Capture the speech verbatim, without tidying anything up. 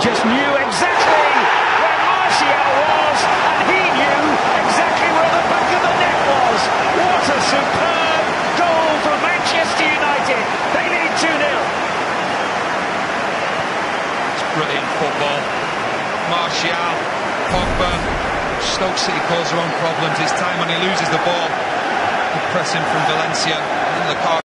just knew exactly where Martial was, and he knew exactly where the back of the net was. What a superb goal for Manchester United. They lead two nil. It's brilliant football. Martial, Pogba, Stoke City cause their own problems. It's time when he loses the ball. The pressing from Valencia, and the car.